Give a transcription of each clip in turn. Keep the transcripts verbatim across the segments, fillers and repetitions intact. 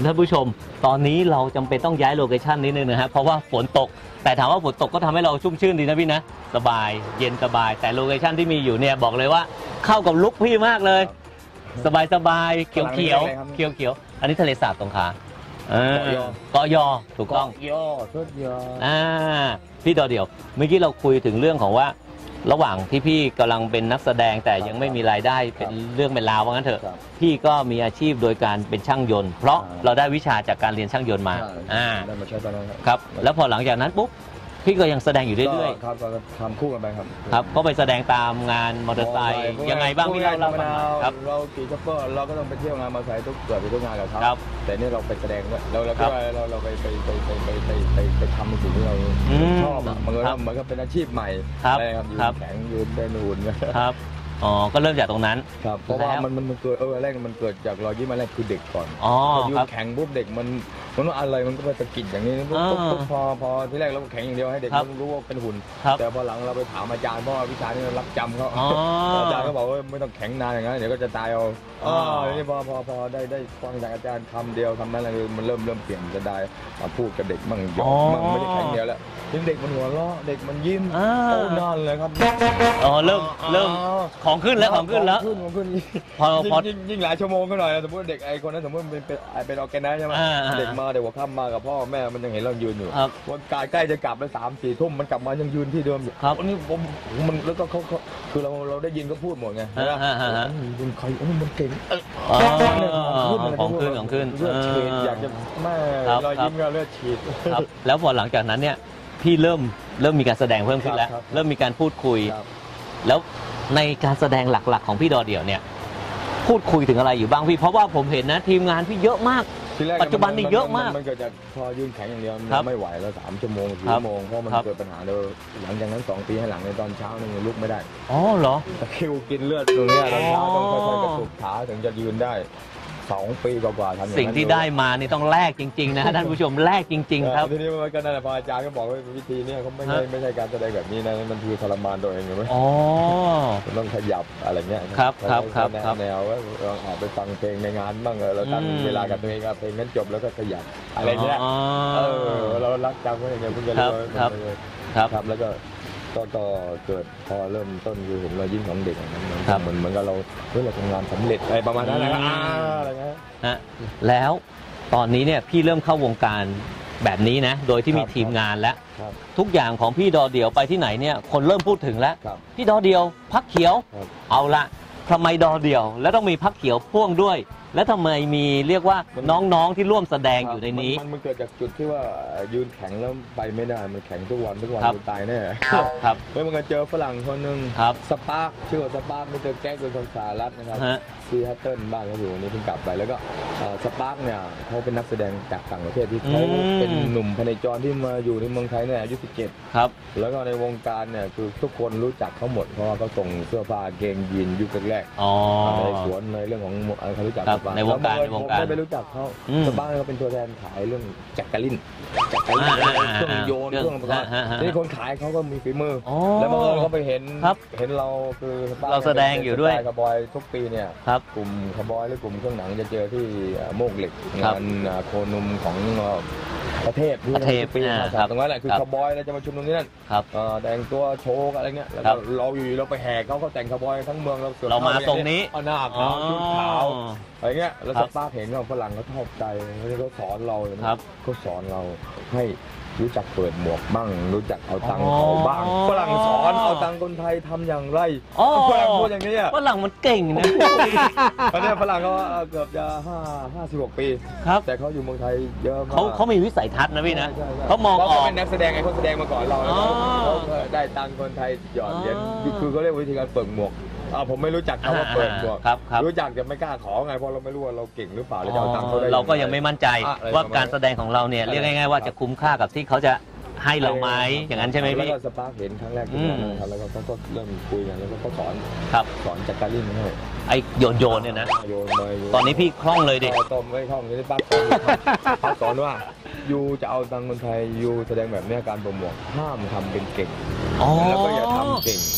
ท่านผู้ชมตอนนี้เราจำเป็นต้องย้ายโลเคชั่นนิดนึงนะฮะเพราะว่าฝนตกแต่ถามว่าฝนตกก็ทำให้เราชุ่มชื่นดีนะพี่นะสบายเย็นสบายแต่โลเคชั่นที่มีอยู่เนี่ยบอกเลยว่าเข้ากับลุคพี่มากเลยสบายสบายเขียวเขียวเขียวเขียวอันนี้ทะเลสาบตรงขาเกาะยอถูกต้องยอสุดยออ่าพี่ดอเดี่ยวเมื่อกี้เราคุยถึงเรื่องของว่าระหว่างที่พี่กำลังเป็นนักแสดงแต่ยังไม่มีรายได้เป็นเรื่องเป็นราวว่างั้นเถอะพี่ก็มีอาชีพโดยการเป็นช่างยนต์เพราะเราได้วิชาจากการเรียนช่างยนต์มาอ่าได้มาใช้ตอนนั้นครับแล้วพอหลังจากนั้นปุ๊บพี่ก็ยังแสดงอยู่เรื่อยๆครับก็ทำคู่กันไปครับครับก็ไปแสดงตามงานมอเตอร์ไซค์ยังไงบ้างพี่เล่าเล่าครับเราขี่ช็อปเปอร์เราก็ต้องไปเที่ยวงานมอเตอร์ไซค์ทุกเกือบทุกงานแล้วครับแต่นี่เราไปแสดงเราเราเราเราไปไปไปไปไปไปไปไปทำในสิ่งที่เราชอบอ่ะมันก็มันก็เป็นอาชีพใหม่อะไรครับยืนแข็งยืนเป็นหุ่นครับอ๋อก็เริ่มจากตรงนั้นครับเพราะว่ามันมันเกิดเออแรกมันเกิดจากรอยยิ้มแรกคือเด็กก่อนอ๋อยืนแข็งปุ๊บเด็กมันมันว่าอะไรมันก็ไปสะกิดอย่างนี้ปุ๊บปุ๊บพอพอที่แรกเราแข็งอย่างเดียวให้เด็กมันรู้ว่าเป็นหุ่นแต่พอหลังเราไปถามอาจารย์เพราะวิชานี้เรารักจำเขาอาจารย์ก็บอกว่าไม่ต้องแข็งนานอย่างนั้นเดี๋ยวก็จะตายเอาอ๋อนี่พอพอพอได้ได้ฟังจากอาจารย์คำเดียวคำนั้นเลยมันเริ่มเริ่มเปลี่ยนจะได้มาพูดกับเด็กมั่งหยอกมั่งไม่ได้แข็งเดียวแล้วเด็กมันหัวเราะเด็กมันยิ้มโอ้นอนเลยครับอ๋อเริ่มเริ่มของขึ้นแล้วของขึ้นแล้วของขึ้นพอพอยิ่งหลายชั่วโมงก็หน่อยสมมติเด็กไอ้คนนั้นสมมติเป็นเป็นเป็นออแกไนซ์ใช่ไหมเด็กมาเด็กหัวค่ำมากับพ่อแม่มันยังเห็นเรายืนอยู่วันกายใกล้จะกลับแล้วสามสี่ทุ่มมันกลับมายังยืนที่เดิมอยู่ครับอันนี้ผมมันแล้วก็เขาคือเราเราได้ยินเขาพูดหมดไงเป็นใครโอ้มันเก่งของขึ้นของขึ้นเลือดฉีดอยากจะแม่รอยยิ้มเราเลือดฉีดแล้วพอหลังจากนั้นเนี่ยพี่เริ่มเริ่มมีการแสดงเพิ่มขึ้นแล้วเริ่มมีการพูดคุยแล้วในการแสดงหลักๆของพี่ดอเดี่ยวเนี่ยพูดคุยถึงอะไรอยู่บ้างพี่เพราะว่าผมเห็นนะทีมงานพี่เยอะมากปัจจุบันนี่เยอะมากมันเกิดจากพอยืนแข็งอย่างเดียวไม่ไหวแล้วสามชั่วโมงสี่ชั่วโมงเพราะมันเกิดปัญหาเลยหลังจากนั้นสองปีให้หลังในตอนเช้านี่ลุกไม่ได้อ๋อเหรอตะคริวกินเลือดตรงนี้ตอนเช้าต้องค่อยๆกระตุกขาถึงจะยืนได้สองปีกว่าๆทำอย่างนั้นสิ่งที่ได้มานี่ต้องแลกจริงๆนะท่านผู้ชมแลกจริงๆครับทีนี้มันก็นั่นแหละพออาจารย์ก็บอกว่าวิธีนี้เขาไม่ใช่ไม่ใช่การแสดงแบบนี้นะมันคือทรมานตัวเองเลยอ๋อต้องขยับอะไรเงี้ยครับครับครับแนวว่าเราออกไปฟังเพลงในงานบ้างเราตั้งเวลากับตัวเองเพลงนั้นจบแล้วก็ขยับอะไรเงี้ยเออเรารักจำไว้อย่างเงี้ยเพิ่งจะรู้ครับครับแล้วก็ก็ก็เกิดพอเริ่มต้นคือเห็นรอยยิ้มของเด็กอย่างนั้นเหมือนเหมือนกับเราเฮ้ยเราทำงานสำเร็จอะไรประมาณนั้นนะครับอะไรเงี้ยฮะแล้วตอนนี้เนี่ยพี่เริ่มเข้าวงการแบบนี้นะโดยที่มีทีมงานแล้วทุกอย่างของพี่ดอเดี่ยวไปที่ไหนเนี่ยคนเริ่มพูดถึงแล้วพี่ดอเดี่ยวพักเขียวเอาละทำไมดอเดี่ยวแล้วต้องมีพักเขียวพ่วงด้วยแล้วทำไมมีเรียกว่าน้องๆที่ร่วมแสดงอยู่ในนี้มันเกิดจากจุดที่ว่ายืนแข็งแล้วไปไม่ได้มันแข็งทุกวันทุกวันมันตายแน่ครับแล้วมันก็เจอฝรั่งคนหนึ่งสปาร์คชื่อว่าสปาร์คไม่เจอแก๊กเป็นคนสหรัฐนะครับซีฮัตเทิลบ้านเขาอยู่นี่เพิ่งกลับไปแล้วก็สปาร์คเนี่ยเขาเป็นนักแสดงจากต่างประเทศที่เขาเป็นหนุ่มพเนจรที่มาอยู่ในเมืองไทยเนี่ยอายุสิบเจ็ดครับแล้วก็ในวงการเนี่ยคือทุกคนรู้จักเขาหมดเพราะว่าเขาส่งเสื้อผ้าเกงยีนยุคแรกๆในสวนในเรื่องของเขารู้จักในวงการในวงการไม่รู้จักเขาสปาร์คเขาเป็นตัวแทนขายเรื่องแจ็คกะลินแจ็คกะลินเครื่องโยนเครื่องประกอบนี่คนขายเขาก็มีฝีมือแล้วบางคนเขาไปเห็นเห็นเราคือเราแสดงอยู่ด้วยคาร์บอยทุกปีเนี่ยกลุ่มคาร์บอยหรือกลุ่มเครื่องหนังจะเจอที่โมกเหล็กงานโคนุมของประเทศประเทศปีครับตรงนั้นแหละคือคาร์บอยเราจะมาชุมนุมที่นั่นแต่งตัวโชว์อะไรเงี้ยแล้วเราอยู่เราไปแห่เขาเขาแต่งคาร์บอยทั้งเมืองเราเรามาตรงนี้เอาหน้าขาวชุดขาวอะไรเงี้ยแล้วสปาร์คเห็นเราฝรั่งเขาชอบใจเขาสอนเราเขาสอนเราให้รู้จักเปิดหมวกบ้างรู้จักเอาตังค์เขาบ้างฝรั่งสอนเอาตังค์คนไทยทำอย่างไรฝรั่งพูดอย่างนี้ฝรั่งมันเก่งนะตอนนี้ฝรั่งเขาเกือบจะห้าห้าสิบหกปีครับแต่เขาอยู่เมืองไทยเยอะมากเขาเขามีวิสัยทัศน์นะพี่นะเขามองออกเขาเป็นนักแสดงไงเขาแสดงมาก่อนเราแล้วเขาได้ตังค์คนไทยหยอดเหรียญคือเขาเรียกวิธีการเปิดหมวกอ่าผมไม่รู้จักเขาว่าเปิดหมวกรู้จักแต่ไม่กล้าขอไงเพราะเราไม่รู้ว่าเราเก่งหรือเปล่าเราจะเอาตังค์เขาได้เราก็ยังไม่มั่นใจว่าการแสดงของเราเนี่ยเรียกง่ายๆว่าจะคุ้มค่ากับที่เขาจะให้เราไหมอย่างนั้นใช่ไหมพี่แล้วก็สปาร์คเห็นครั้งแรกที่มานะครับแล้วก็เขาก็เริ่มคุยกันแล้วก็เขาสอนครับสอนจักรลินให้ไอโยนโยนเนี่ยนะโยนไปตอนนี้พี่คล่องเลยดิตอนไม่คล่องนี่ป้าเขาสอนว่ายูจะเอาตังค์คนไทยยูแสดงแบบนี้การโปรโมทห้ามทำเป็นเก่งแล้วก็อย่าทำเก่ง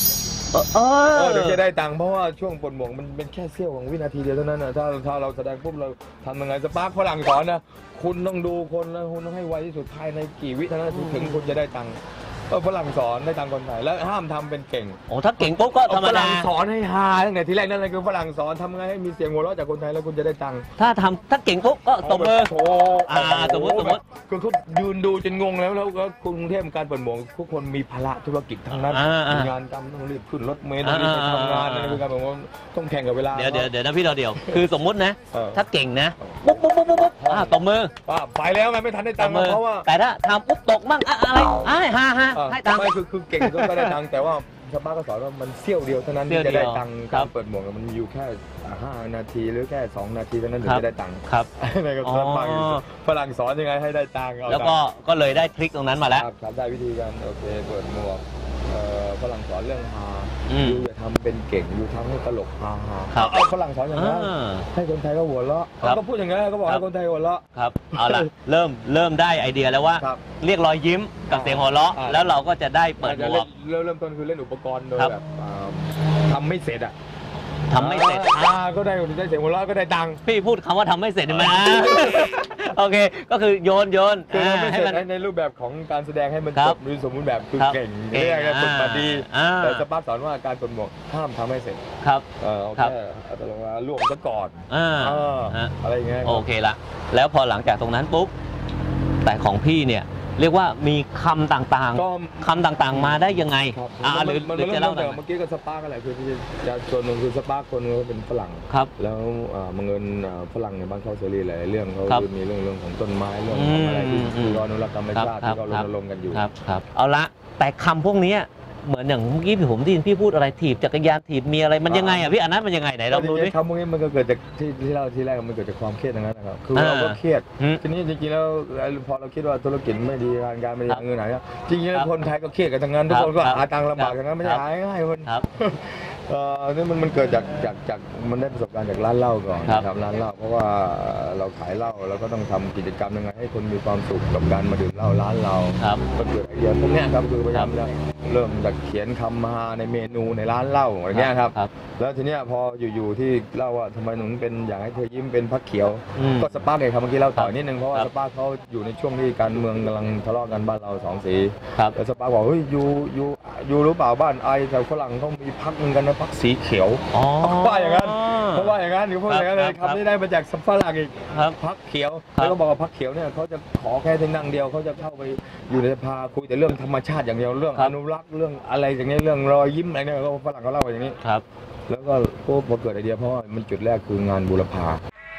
เออเออถึงจะได้ตังค์เพราะว่าช่วงปวดหมวกมันเป็นแค่เสี้ยวของวินาทีเดียวเท่านั้นนะถ้าถ้าเราแสดงปุ๊บเราทำยังไงสปาร์คฝรั่งสอนนะคุณต้องดูคนแล้วคุณต้องให้ไวที่สุดภายในกี่วิเท่านั้นถึงคุณจะได้ตังค์เออฝรั่งสอนได้ตังค์คนไทยแล้วห้ามทำเป็นเก่งโอ้ถ้าเก่งปุ๊บก็ธรรมฝดารั่งสอนให้ฮาตั้งแต่ทีแรกนั่นเลยคือฝรั่งสอนทำไงให้มีเสียงหัวเราะจากคนไทยแล้วคุณจะได้ตังค์ถ้าทำถ้าเก่งปุ๊บก็ตบมือโอ้อ่าสมมุติสมมุติคือเขายืนดูจนงงแล้วแล้วก็กรุงเทพการเปิดหมวกทุกคนมีภาระธุรกิจทั้งนั้นอ่าอ่ามีงานทำต้องรีบขึ้นรถเมล์ต้องรีบไปทำงานอ่าอะไรคือการเปิดหมวกต้องแข่งกับเวลาเดี๋ยวเดี๋ยวเดี๋ยวนะพี่เราเดียว คือสมมุตินะเออถ้าเก่งนะปุ๊บปุ๊บปุ๊บปุ๊บปุ๊บอ่าตบมือว่าไปแล้วไงไม่ทันได้ตตับงค์มือเพราะว่าแต่ถ้าทำปุ๊บตกมั่งอะอะไรอ่าฮ่าฮ่าเออให้ตังค์ไม่คือคือเก่งก็ได้ตังค์แต่ว่าชาวบ้านก็สอนว่ามันเสี้ยวเดียวเท่านั้นเสี้ยวที่จะได้เดียวตังค์ครักาบรเปิดหมวกมันมีอยู่แค่ห้านาทีหรือแค่สองนาทีเท่านั้นถึงครับจะได้ตังค์ครับในกับสอนฟังอยู่ฝรั่งสอนยังไงให้ได้ตังค์เอาแล้วก็ตังค์ก็เลยได้ทริคตรงนั้นมาแล้วครับครับได้วิธีการโอเคเปิดหมวกเอ่อฝรั่งสอนเรื่องฮาอืมยูอย่าทำเป็นเก่งยูทำให้ตลกฮาฮาครับเอาฝรั่งสอนอย่างนั้นอ่าให้คนไทยก็หัวเราะครับเขาก็พูดอย่างนั้นเขาบอกครัให้บคนไทยหัวเราะครับเอาละเริ่มเริ่มได้ไอเดียแล้วว่าครับเรียกรอยยิ้มกับเสียงหัวเราะอ่าแล้วเราก็จะได้เปิดหมจะวเล่กนเริ่มเริ่มต้นคือเล่นอุปกรณ์โดยครับแบบอ่าทำไม่เสร็จอ่ะทำไม่เสร็จอ่าก็ได้ได้เสียงหัวเราะก็ได้ตังค์พี่พูดคำว่าทำไม่เสร็จใช่ไหม โอเค ก็คือโยนโยนคืออ่าทำไม่ให้เสร็จมันในในรูปแบบของการแสดงให้มันครัจบบโดยสมบูรณ์แบบคือครับเก่งเก่งเรียกกันอ่าฝึกมาดีอ่าแต่สปาร์คสอนว่าการเปิดหมวกห้ามทำให้เสร็จครับเออเอาครับแค่เอาตรงว่าร่วมซะก่อนอ่าเออฮะอะไรอย่างเงี้ยโอเคละแล้วพอหลังจากตรงนั้นปุ๊บแต่ของพี่เนี่ยเรียกว่ามีคำต่างก็ๆคำต่างๆมาได้ยังไงครับอ่าหรือมันหรือมันจะเริ่มเล่าหน่ตั้อง ยแต่เมื่อกี้ก็สปาร์กอะไรคือที่จะส่วนหนึ่งคือสปาร์กคนนึงก็เป็นฝรั่งครับแล้วอ่าบังเอิญอ่าฝรั่งในบ้านเขาเสรีหลายเรื่องเขาครับมีเรื่องเรื่องของต้นไม้เรื่องของอะไรที่อืมที่เขาอนุรักษ์ธรรมชาติครับที่เขารครับณรงค์กันอยู่ครับครับเอาละแต่คำพวกเนี้ยเหมือนอย่างเมื่อกี้พี่ผมได้ยินพี่พูดอะไรถีบจักรยานถีบเมียอะไรมันยังไงอ่ะพี่อันนั้นมันยังไงไหนลองดูดิคำพวกนี้มันก็เกิดจากที่ที่เราที่แรกมันเกิดจากความเครียดทั้งนั้นนะครับคือเราก็อ่าเครียดอืมทีนี้จริงๆแล้วพอเราคิดว่าธุรกิจไม่ดีการการไม่ดีครับเงินไหนอะจริงๆแล้ครัวบคนไทยก็เครียดกันทั้งนั้นทุกคนก็ครับหาตังค์ลำบากครับทั้งนั้นไม่ใช่ครับหาง่ายๆมันครับเอ่อนี่มันมันเกิดจากจากจากมันได้ประสบการณ์จากร้านเหล้าก่อนครับทำร้านเหล้าเพราะว่าเราขายเหล้าเราก็ต้องทำกิจกรรมยังไงให้คนมีความสุขกับการมาดื่มเหล้าร้านเราครับก็เกิดไอเดียพวกเนี้ยครับคือพยายามจะเริ่มจากเขียนคำมาในเมนูในร้านเหล้าอะไรเงี้ยครับครับแล้วทีเนี้ยพออยู่ๆที่เล่าว่าทำไมหนูเป็นอยากให้เธอยิ้มเป็นพักเขียวอืมก็สปาร์กเลยครับเมื่อกี้เราต่อนิดนึงเพราะว่าครับสปาร์กเขาอยู่ในช่วงที่การเมืองกำลังทะเลาะกันบ้านเราสองสีครับแล้วสปาร์กบอกเฮ้ยยูยูยูรู้เปล่าบ้านไอแถวฝรั่งเขามีพักหนึงกันนะพักสีเขียวอ๋อว่าอย่างนั้นเพราะว่าอย่างนั้นหรือพูดอย่างนั้นเลยครับคำนี้ได้มาจากฝรั่งอีกครับพักเขียวครับแล้วก็บอกว่าพักเขียวเนี่ยเขาจะขอแค่ที่นั่งเดียวเขาจะเข้าไปอยู่ในสภาคุยแต่เรื่องธรรมชาติอย่างเดียวเรื่องครัอบ นุรักษ์เรื่องอะไรอย่างเงี้ยเรื่องรอยยิ้มอะไรเนี่ยเขาฝรั่งเขาเล่าอย่างนี้ครับแล้วก็พอเกิดไอเดียเพราะว่ามันจุดแรกคืองานบูรพา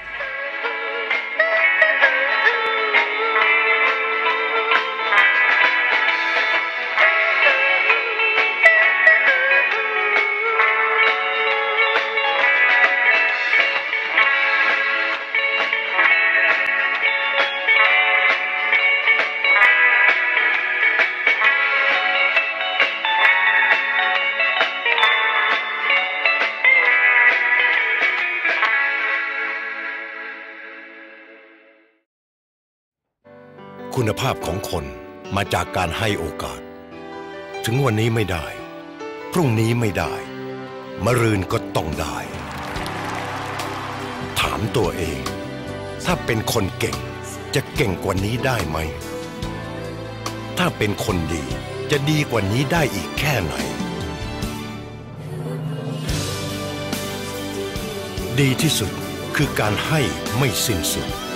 คุณภาพของคนมาจากการให้โอกาส ถึงวันนี้ไม่ได้ พรุ่งนี้ไม่ได้ มะรืนก็ต้องได้ ถามตัวเอง ถ้าเป็นคนเก่งจะเก่งกว่านี้ได้ไหม ถ้าเป็นคนดีจะดีกว่านี้ได้อีกแค่ไหน ดีที่สุดคือการให้ไม่สิ้นสุด